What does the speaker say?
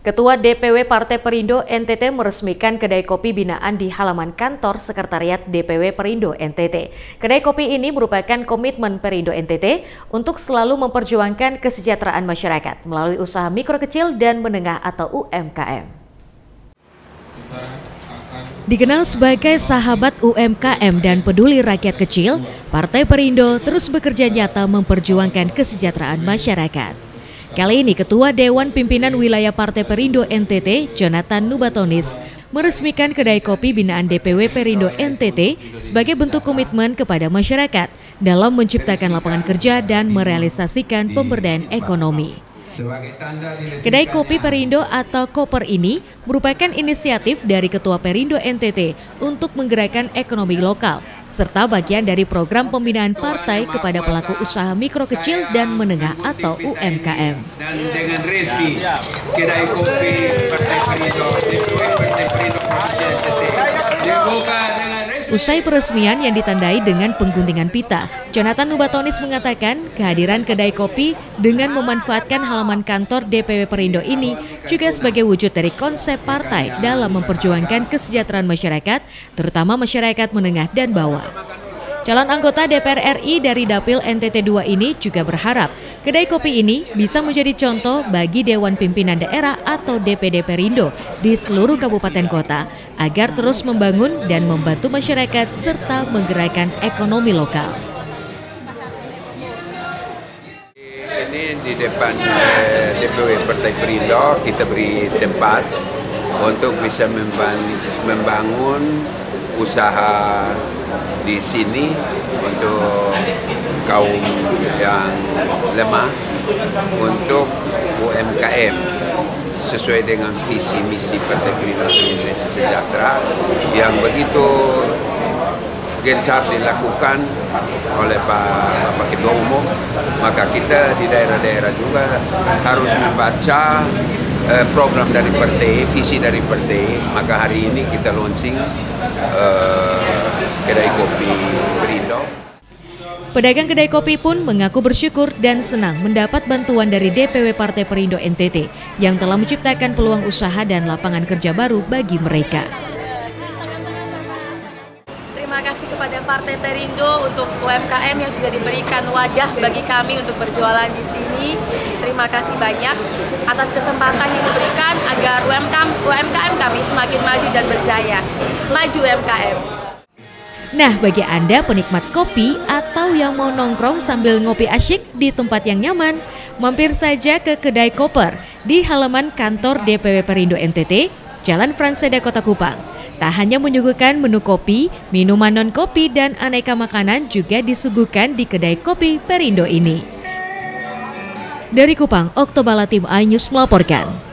Ketua DPW Partai Perindo NTT meresmikan kedai kopi binaan di halaman kantor Sekretariat DPW Perindo NTT. Kedai kopi ini merupakan komitmen Perindo NTT untuk selalu memperjuangkan kesejahteraan masyarakat melalui usaha mikro kecil dan menengah atau UMKM. Dikenal sebagai sahabat UMKM dan peduli rakyat kecil, Partai Perindo terus bekerja nyata memperjuangkan kesejahteraan masyarakat. Kali ini Ketua Dewan Pimpinan Wilayah Partai Perindo NTT, Jonathan Nubatonis, meresmikan kedai kopi binaan DPW Perindo NTT sebagai bentuk komitmen kepada masyarakat dalam menciptakan lapangan kerja dan merealisasikan pemberdayaan ekonomi. Kedai Kopi Perindo atau Koper ini merupakan inisiatif dari Ketua Perindo NTT untuk menggerakkan ekonomi lokal, serta bagian dari program pembinaan partai kepada pelaku usaha mikro kecil dan menengah atau UMKM. Dan dengan resmi Kedai Kopi Partai Perindo dibuka dengan resmi. Usai peresmian yang ditandai dengan pengguntingan pita, Jonathan Nubatonis mengatakan kehadiran kedai kopi dengan memanfaatkan halaman kantor DPW Perindo ini juga sebagai wujud dari konsep partai dalam memperjuangkan kesejahteraan masyarakat, terutama masyarakat menengah dan bawah. Calon anggota DPR RI dari Dapil NTT 2 ini juga berharap kedai kopi ini bisa menjadi contoh bagi Dewan Pimpinan Daerah atau DPD Perindo di seluruh kabupaten kota agar terus membangun dan membantu masyarakat serta menggerakkan ekonomi lokal. Ini di depan DPW Partai Perindo kita beri tempat untuk bisa membangun usaha di sini untuk kaum yang lemah, untuk UMKM sesuai dengan visi misi Partai Perindo Indonesia Sejahtera yang begitu gencar dilakukan oleh Pak Ketua Umum. Maka kita di daerah-daerah juga harus membaca program dari partai, visi dari partai. Maka hari ini kita launching Kedai Kopi Perindo. Pedagang kedai kopi pun mengaku bersyukur dan senang mendapat bantuan dari DPW Partai Perindo NTT yang telah menciptakan peluang usaha dan lapangan kerja baru bagi mereka. Terima kasih kepada Partai Perindo untuk UMKM yang sudah diberikan wadah bagi kami untuk berjualan di sini. Terima kasih banyak atas kesempatan yang diberikan agar UMKM kami semakin maju dan berjaya. Maju UMKM. Nah, bagi Anda penikmat kopi atau yang mau nongkrong sambil ngopi asyik di tempat yang nyaman, mampir saja ke Kedai Koper di halaman kantor DPW Perindo NTT, Jalan Franseda, Kota Kupang. Tak hanya menyuguhkan menu kopi, minuman non-kopi dan aneka makanan juga disuguhkan di Kedai Kopi Perindo ini. Dari Kupang, Oktobala Tim iNews melaporkan.